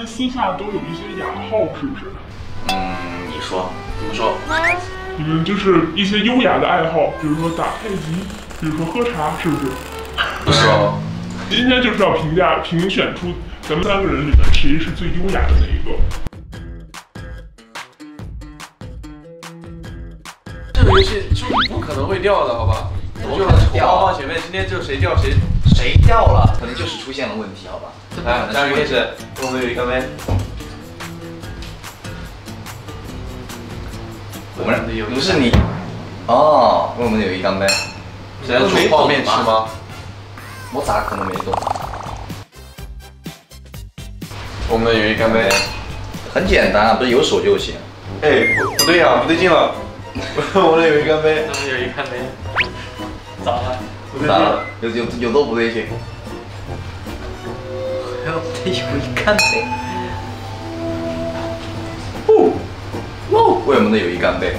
私下都有一些雅号，是不是？ 你说怎么说？ 你们就是一些优雅的爱好，比如说打太极，比如说喝茶，是不是？ 不是哦。 今天就是要评选出咱们3个人里面谁是最优雅的那一个。 这个游戏就是不可能会掉的，好吧？就掉放前面，今天就谁掉谁掉了，可能就是出现了问题，好吧？ 来，下一个开始，我们有一个呗。 我们不是你哦，我们有一缸呗。 是在煮泡面吃吗？ 我咋可能没懂？ 我们有一缸呗。 很简单啊，不是有手就行。 哎，不对呀，不对劲了。我们有一缸呗。 我们有一缸呗。咋了？ 咋了？有多不对劲？ 我们有一缸呗。 为什么能有一缸呗？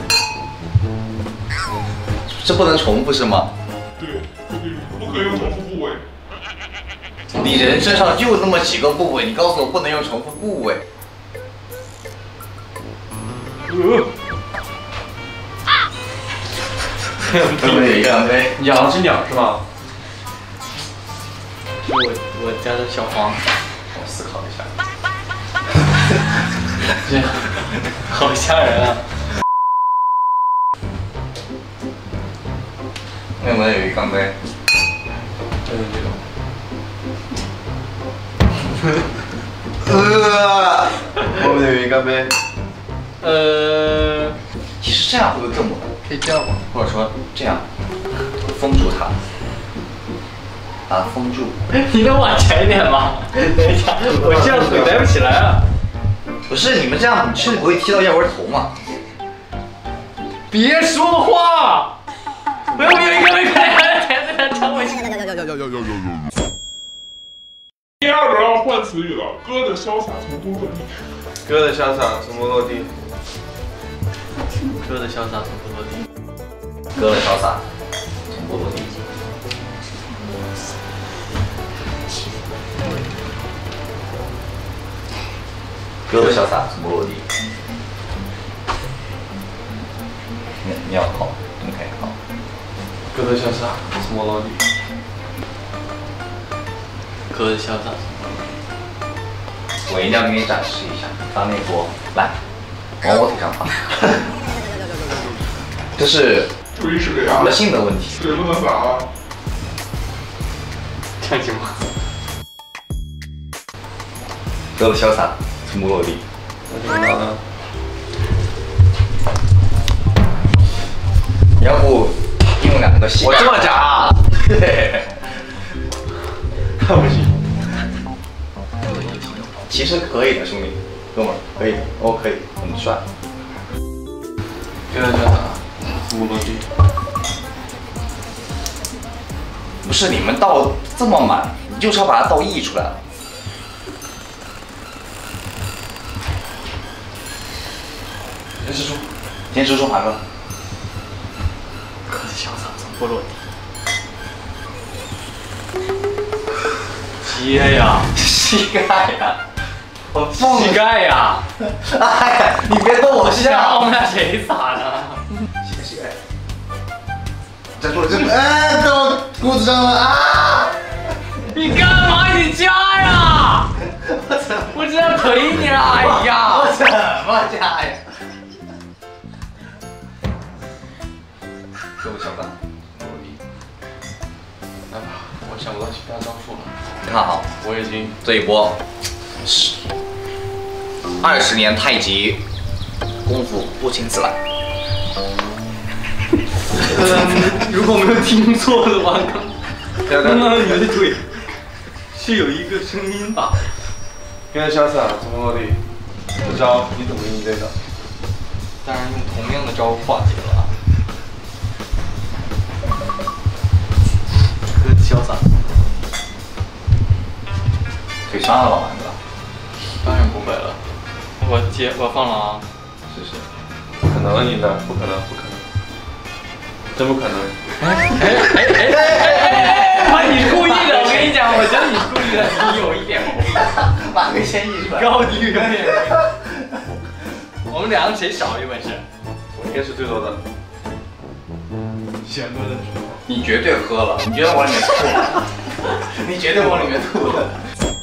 这不能重复是吗？ 对，不可以用重复部位。 你人身上就那么几个部位，你告诉我不能用重复部位。我们有一缸呗。 养只鸟是吗？ 是我家的小黄。 我思考一下。 这好吓人啊！ 我们有一缸呗。 我们有一缸呗。 其实这样会不会更猛？ 可以这样吗？ 或者说这样，封住它，把它封住。 你能往前一点吗？等一下，我这样腿抬不起来啊！ 不是你们这样，你是不会踢到腰围头吗？ 别说话！我有一个没看见，抢我心。 第2轮要换词语了，哥的潇洒从不落地。 哥的潇洒从不落地。 哥的潇洒从不落地。 哥的潇洒从不落地。哥的潇洒从不落地。你要考，你可以考。 哥的潇洒从不落地。 哥的潇洒。 我一定要给你展示一下，发那波，来，往我腿上发。这是追水啊！ 的性的问题。 水不能洒了。 这样行吗？ 哥的潇洒从不落地。要不用2个膝盖？ 我这么假？ 对。 那不行。 其实可以的，兄弟，哥们儿，可以的，我可以，很帅。 哥的潇洒从不落地。 不是你们倒这么满，你就是要把它倒溢出来。 先吃猪， 先吃猪排吧。 哥的潇洒从不落地。接呀！ 膝盖呀！我膝盖呀！ 哎呀，你别逗我笑。 那谁撒呢？ 膝盖。站住了，站住！哎，到我裤子上了啊！ 你干嘛？你加呀！我这样腿你了！哎呀！ 我怎么加呀？给我小范， 来吧，我想不到其他招数了。 你看好， 我已经这一波是20年太极功夫不请自来。 如果没有听错的话，刚刚你的腿是有一个声音吧？ 哥的潇洒从不落地。这招你怎么应对的？ 当然用同样的招化解了。哥的潇洒。 腿伤了吧，对吧？ 当然不会了。我放了啊。 试试。 不可能，你的不可能，不可能，真不可能。 妈，你故意的！我跟你讲，我觉得你故意的，你有一点。 哪个先溢出来？ 高低远远。我们两个谁少有本事？ 我应该是最多的。 嫌多的时候。 你绝对喝了，你绝对往里面吐了，你绝对往里面吐了。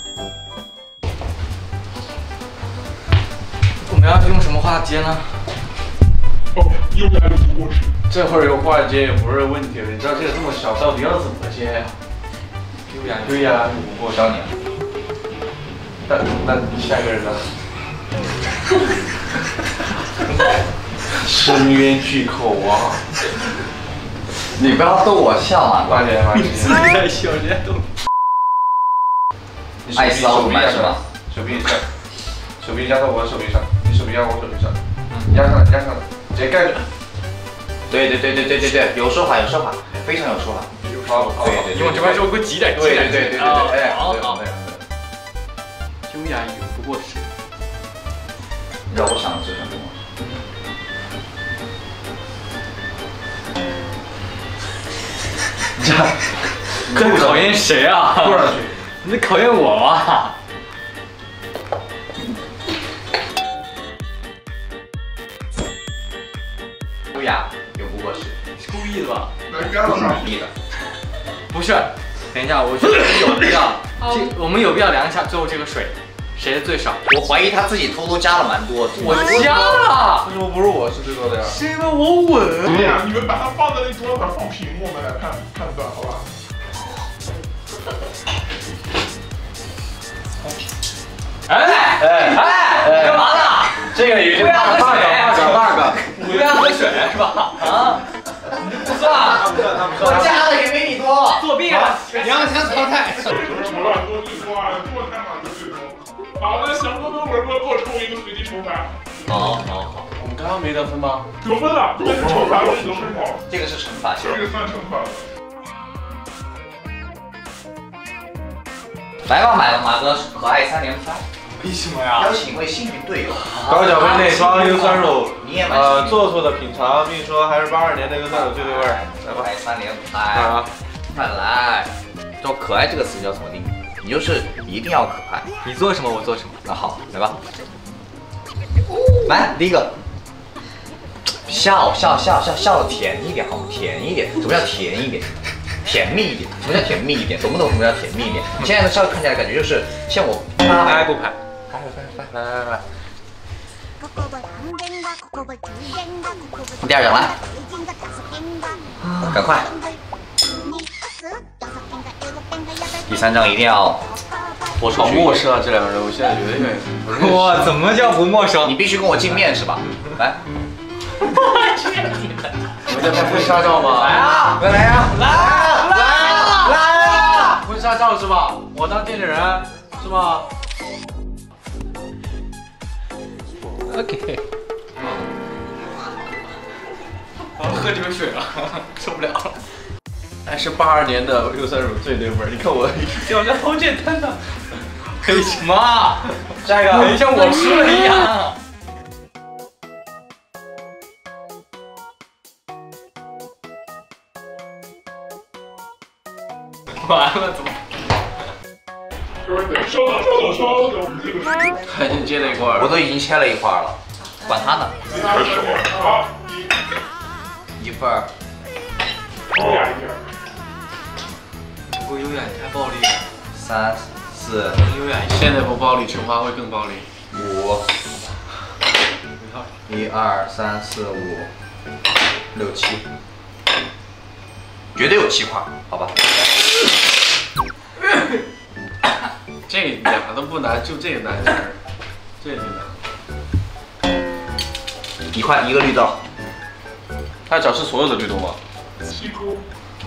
我们要用什么话接呢？ 哦，优雅的不过时。 这会儿有话接也不是问题了，你知道这个这么小，到底要怎么接呀？ 优雅， 对呀， 我教你。 那下一个人呢？深渊巨口啊！ 你不要逗我笑啊！ 快点，快点！ 自己在笑，人家都。 爱死奥特曼是吧？ 手臂下，手臂压到我的手臂上，你手臂压我手臂上，压上来，压上来，直接盖着。 对，有说法，有说法，非常有说法。 好， 对， 你往这边说，给我挤点， 对， 哎，好。优雅有不过时。 你知道我想的是什么吗？ 这考验谁啊？ 坐上去。 你在考验我吧？ 优雅有不过时， 是故意的吧？ 故意的。 不是，等一下，我觉得有必要，我们有必要量一下最后这个水，谁的最少？ 我怀疑他自己偷偷加了蛮多。 我加了， 为什么不是我是最多的呀？ 是因为我稳。 对呀，你们把它放在那桌子上放屏幕，我们来判断，好吧？ 哎，干嘛呢？ 这个已经大个， 不要喝水是吧？啊，不算， 我加的也没你多。 作弊了， 两强淘汰。 什么乱多最多啊？多太满就最多。好，那翔哥跟文文给我抽一个随机惩罚。 好。 我们刚刚没得分吗？ 得分了，这是惩罚，这是惩罚， 这个是惩罚项。 这个算惩罚。 来吧，马哥，可爱3连发。 为什么呀？ 邀请一位幸运队友。 高脚杯内双优酸乳， 你也蛮幸运。 做作的品尝，并说还是82年的优酸乳最对味儿。 可爱3连发。快来！说可爱这个词叫怎么定义？你就是一定要可爱。 你做什么我做什么。 那好，来吧。来，第一个。笑的甜一点好吗？甜一点。什么叫甜一点？甜蜜一点。什么叫甜蜜一点？懂不懂什么叫甜蜜一点？你现在的笑看起来感觉就是像我拍不拍？ 来。第二张来，赶快。第3张一定要播出好去。 陌生啊，这两个人，我现在觉得有点。 哇，怎么叫不陌生？ 你必须跟我镜面是吧？来。 我们在拍婚纱照吗？ 来啊！ 来啊！来啊！ 婚纱照是吧？我当见证人是吗 ？OK。我要喝这个水了，受不了了。 还是82年的优酸乳最对味儿。你看我好像好简单的。为什么？ 下一个， 像我输了一样。完了，怎么？ 稍等， 他已经接了一块儿， 我都已经切了一块了，管他呢。 好， 一份儿。 优雅一点。 不优雅，太暴力了。 3、4、 优雅， 现在不暴力，惩罚会更暴力。 5。1、2、3、4、5、6、7，绝对有7块，好吧？ 这两个都不难，就这个难事儿，这个难。 1块1个绿豆。 他找是所有的绿豆吗 7颗。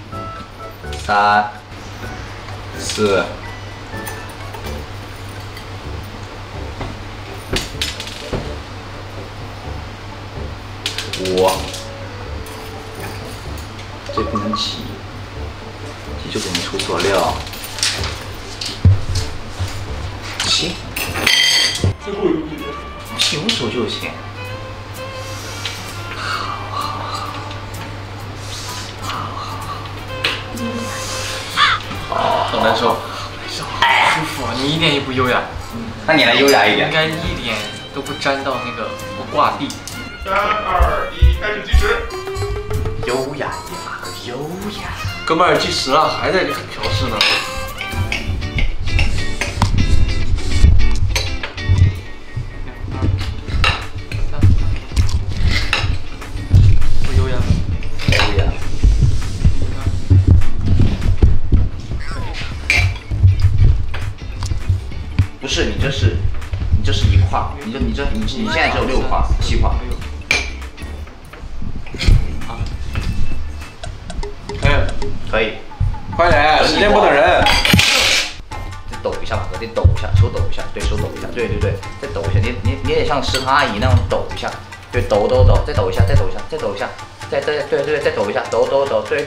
3、4。 5，这不能挤，挤就给你出佐料。7， 最后一个比平手就行。 好难受， 舒服，你一点也不优雅。 那你来优雅一应点。 该一点都不沾到那个不挂地。 3、2、1，开始计时。 优雅一点啊，优雅。 哥们儿计时了，还在调试呢。 不优雅。 优雅。不是你这是一块，你现在只有6块7块。可以。 快点，时间不等人。 再抖一下吧，得抖一下，手抖一下，对手抖一下，对，再抖一下，你得像食堂阿姨那样抖一下，对，抖，再抖一下，再抖一下，再抖一下，对，再抖一下，抖，对，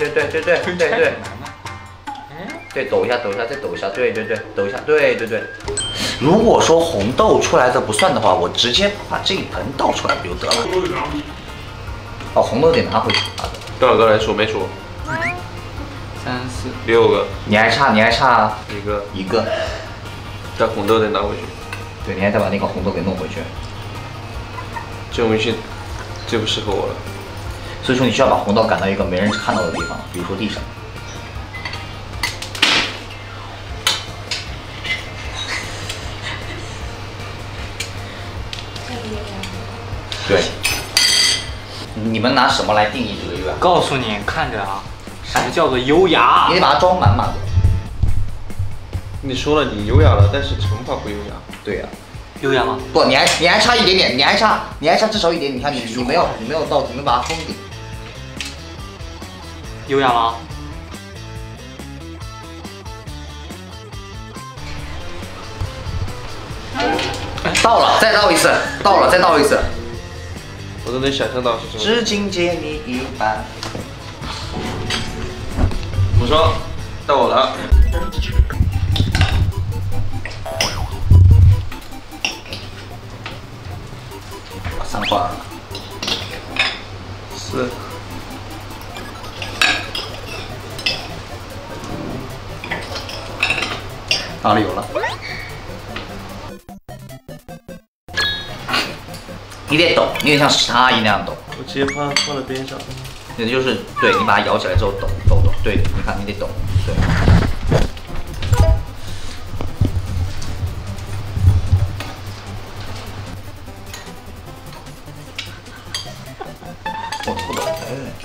对，抖一下，再抖一下，对，抖一下，对。如果说红豆出来的不算的话，我直接把这一盆倒出来不就得了？哦，红豆得拿回去啊。 多少个人数没数 3、4、 ？6个。 你还差一个。但红豆得拿回去。 对，你还得把那个红豆给弄回去。 这种游戏最不适合我了。 所以说你需要把红豆赶到一个没人看到的地方，比如说地上。对。你们拿什么来定义这个优雅？ 告诉你，看着啊，什么叫做优雅？ 你得把它装满满的。 你说了你优雅了，但是乘法不优雅。 对呀。 优雅吗？ 不，你还差一点点，你还差至少一点。你看你没有到，你没把它封顶。 优雅吗？ 到了，再倒一次，到了，再倒一次。 我都能想象到是什么。 知今借你一半。 我说，到我了。 3块。 4。 哪里有了？你得抖，你得像食堂阿姨那样抖。 我直接放在边上。 也就是对你把它摇起来之后抖，对，你看你得抖，对。我不抖，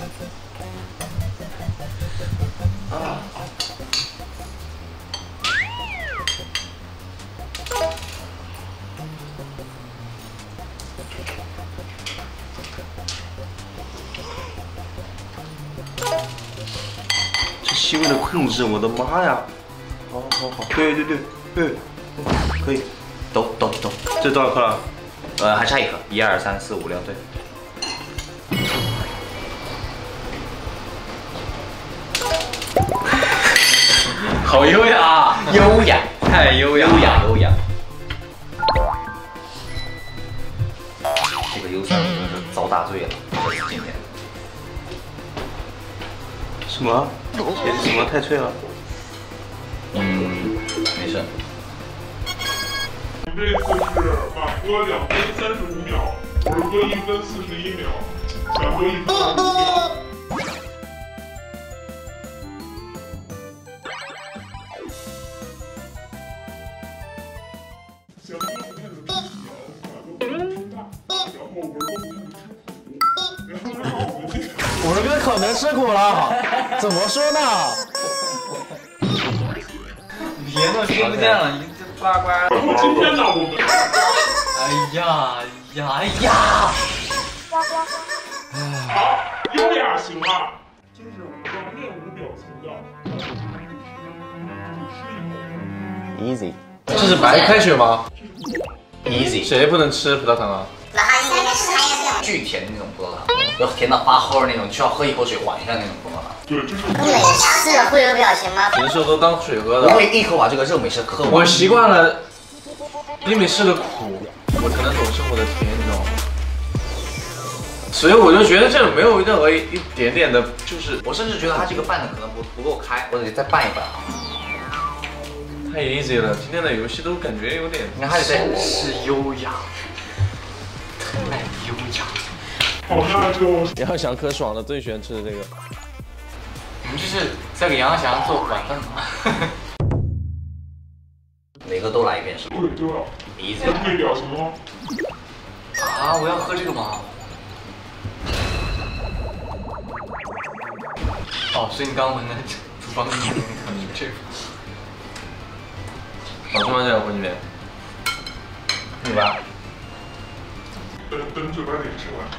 这细微的控制，我的妈呀！好，对，可以， 抖。 这多少克了？ 还差1颗，1、2、3、4、5、6，对。 好优雅， 优雅， 太优雅， 优雅。这个优酸真的是遭大罪了，今天。 什么？鞋子什么太脆了？ 没事。 这次是马哥2分35秒，我是哥1分41秒，小哥1分25秒。小哥不太能吃小，马哥不能吃大，然后文哥不太能吃苦，然后我是哥可能吃苦了，怎么说呢？ 别都听不见了，你这呱呱。 然后今天呢，我们，好，优雅行了，就是我要面无表情的，吃一口。 Easy， 这是白开水吗 Easy， 谁不能吃葡萄糖啊？ 巨甜的那种葡萄糖，要甜到发齁的那种，需要喝一口水缓一下那种葡萄糖。 对，就是。 你们试了会有表情吗？ 平时我都当水喝的。 我会一口把这个热美式喝完。 我习惯了英美式的苦，我才能懂生活的甜，你知道吗？所以我就觉得这没有任何一点点的，就是我甚至觉得它这个拌的可能不够开，我得再拌一拌。 太 easy 了，今天的游戏都感觉有点。 你看还得再是优雅，太优雅。 好，那就杨翔可爽了，最喜欢吃的这个。 你们这是在给杨翔做晚饭吗？ 每个都来一遍是吧？ 对对了， 鼻子这可以表情吗？ 啊，我要喝这个吗？哦，所以你刚闻的厨房里面可能这个。 好吃吗？这个火鸡面？ 对吧？ 等嘴巴里吃完。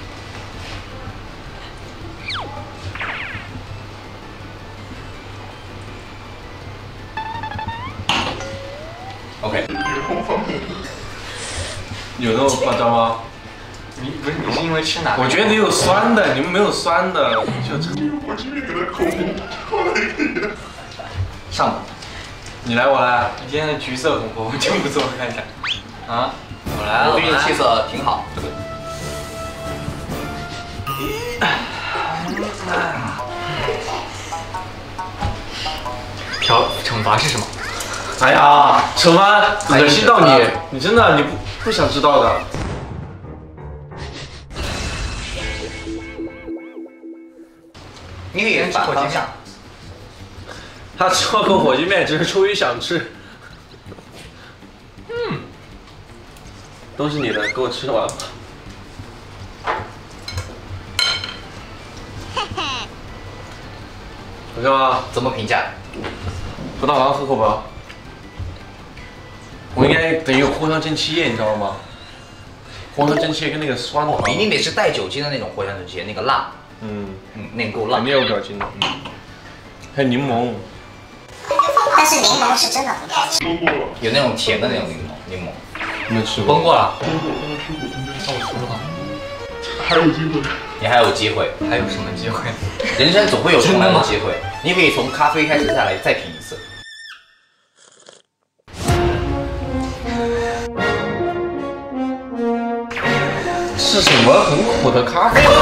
OK， 有那么夸张吗？ 你不是你是因为吃哪个？ 我觉得你有酸的，你们没有酸的，就我这边给他口红，后来可以。 上吧。 你来我来。 你今天的橘色红红真不错，看一下。啊，我来了， 我最近气色挺好。 惩罚是什么？ 哎呀，惩罚恶心到你，你真的你不想知道的。 你可以反方向。 他吃了口火鸡面，只是出于想吃。都是你的，给我吃完吧。好吃吗？ 怎么评价？ 葡萄糖喝口吧。我应该等于有藿香正气液，你知道吗？藿香正气液跟那个酸糖， 一定得是带酒精的那种藿香正气，那个辣，那个够辣。 肯定有酒精的，还有柠檬。 但是柠檬是真的很好吃。 崩过了， 有那种甜的那种柠檬。 没吃过。 崩过了， 崩过，刚刚吃过，今天那我输了吗？ 还有机会。 你还有机会， 还有什么机会？ 人生总会有重来的机会。你可以从咖啡开始下来，再品一次。 是什么很苦的咖啡？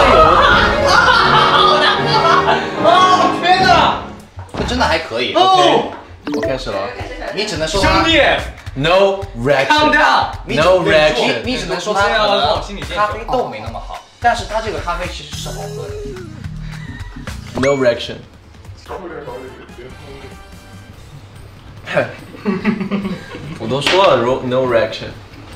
哦天哪！这真的还可以。 哦，我开始了。 你只能说兄弟 No ，calm reaction。 down。 你 No reaction 你只能说它可能咖啡豆没那么好，但是它这个咖啡其实是好喝的。 No reaction。 搞一点，搞一点， 我都说了 no reaction。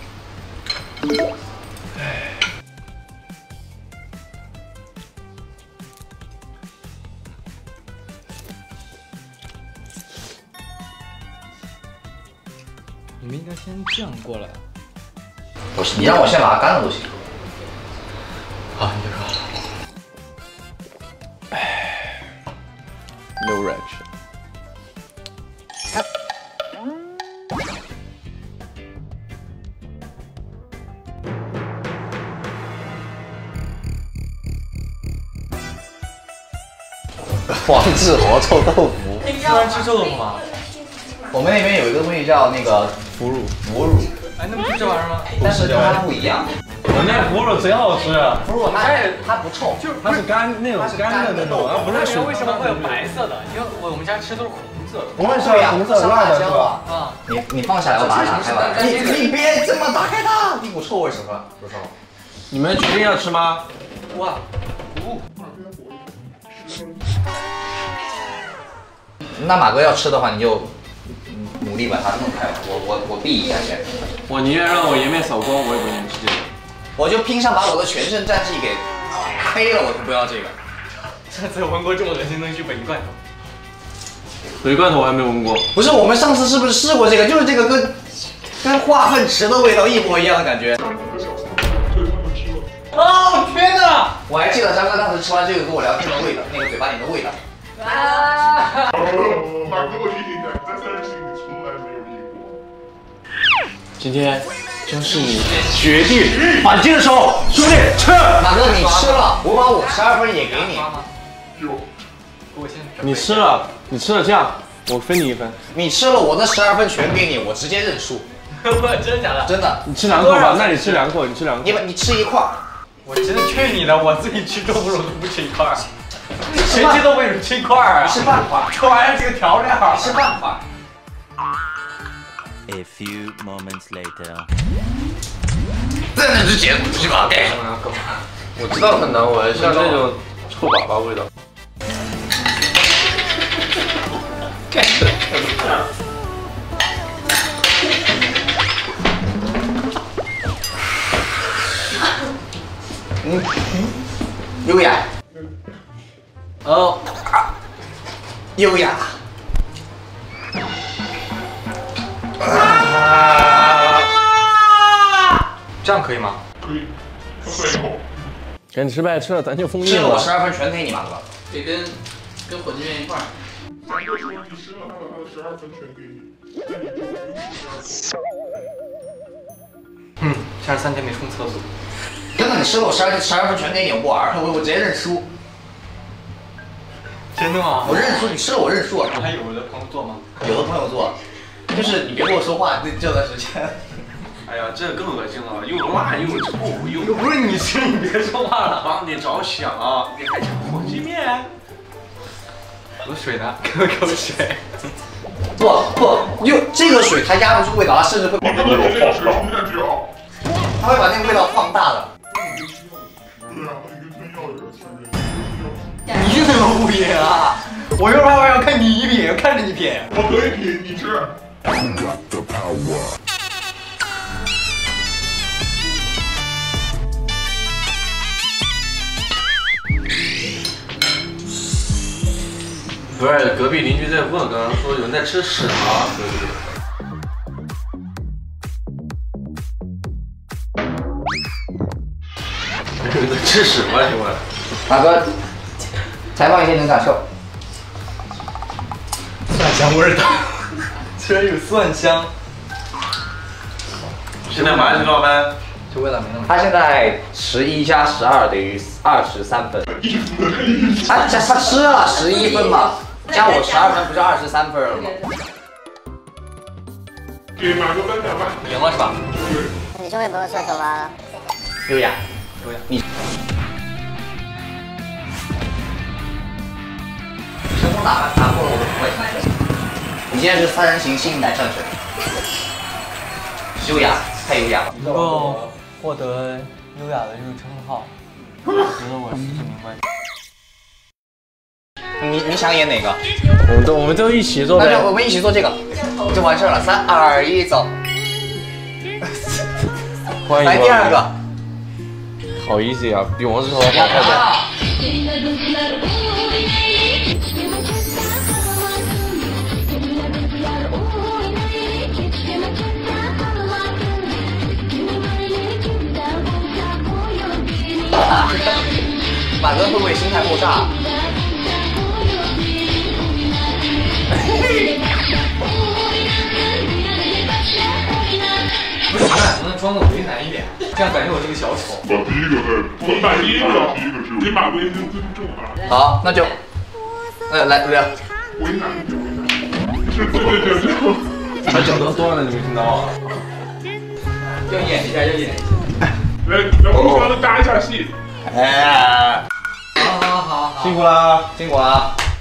你们应该先这样过来。 不是，你让我先把它干了都行。 好，你就说。 No reaction。 黄志豪臭豆腐。 喜欢吃臭豆腐吗？ 我们那边有一个东西叫那个腐乳。 腐乳， 哎，那不是这玩意儿吗？ 但是它不一样。 我那腐乳贼好吃， 腐乳它不臭， 它是干那种干的那种，而不是水。 为什么会有白色的？因为我们家吃都是红色的。 我们是红色辣的是吧？ 啊， 你放下来，我把它打开吧。你别这么打开它，一股臭味什么？说实话。 你们决定要吃吗？ 哇， 那马哥要吃的话，你就努力把它弄开。我避一下先。 我宁愿让我颜面扫光，我也不愿意吃这个。 我就拼上把我的全身战绩给黑了，我就不要这个。 上次闻过这么恶心的东西，鲱鱼罐头。 鲱鱼罐头我还没闻过。 不是，我们上次是不是试过这个？就是这个跟化粪池的味道一模一样的感觉。 3个小时，所以他们吃了。 哦天哪！我还记得张哥当时吃完这个跟我聊天的味道，那个嘴巴里的味道。 马哥，我提醒你，在30期你从来没有赢过。 今天就是你决定反击的时候，兄弟吃。 马哥，你吃了，我把我12分也给你。 有， 我先。 你吃了，这样我分你1分。 你吃了，我的12分全给你，我直接认输。 我真的假的？ 真的。 你吃2口吧，那你吃2口，你吃2口。 你吃一块。 我真的去你的！我自己吃豆腐乳都不吃一块儿，谁吃豆腐乳吃一块儿啊？ 吃半块。 这玩意儿这个调料。 吃半块。 A few moments later. 真的是结鸡巴干什么？干嘛？ 我知道很难闻，像那种臭粑粑味道。 优雅。 哦， 优雅。 这样可以吗？ 可以，他塞一口。 给你吃呗，吃了咱就封吃了我印了。 12分全给你嘛，对吧？ 得跟火鸡面一块儿。 咱就说你吃了，他把他的12分全给你，那你就 73天没冲厕所。 真的，你吃了我12分全给你，我不玩，我直接认输。 真的吗？ 我认输，你吃了我认输。 还有的朋友做吗？ 有的朋友做，就是你别跟我说话，这段时间。 哎呀，这更恶心了，又辣又臭又不是你吃，你别说话了。 帮你着想，你还吃火鸡面？ 有水呢，给我口水。 不，这个水它压不住味道，它甚至会把你根本就这个水冲下去啊！ 它会把那个味道放大的。 对啊，你跟吞药一样吃。 你怎么不品啊？我又怕我要看你一品，看着你品。 我可以品，你吃。 不是，隔壁邻居在问，刚刚说有人在吃屎吗？隔壁。有人在吃屎吗？请问？ 马哥，采访一下你的感受。 蒜香味道，虽然有蒜香。 现在马上就到班。 这味道没那么。 他现在11加12等于23分。他吃了11分嘛，加我12分不就23分了吗？ 给马哥颁奖吧。 赢了是吧？ 你终于不用厕所了。 优雅， 你成功打破了我的不会。你现在是3人行新一代战神。优雅，太优雅了。 能够获得优雅的这个称号，我觉得我是挺明白。 你想演哪个？ 我们就一起做呗。 那就我们一起做这个，就完事儿了。3、2、1，走。 欢迎。 来第2个。 好 easy 啊，比王之头好呀太多。马哥会不会心态爆炸？ 不是，咱俩能不能装的为难一点？这样感觉我是个小丑。 把第一个给马哥一个尊重啊。 好，那就，来刘。 为难一点，为难。对。 他脚都断了，你没听到啊？ 要演一下，要演一下。 来，互相搭一下戏。 哎， 好， 辛苦啦， 辛苦了。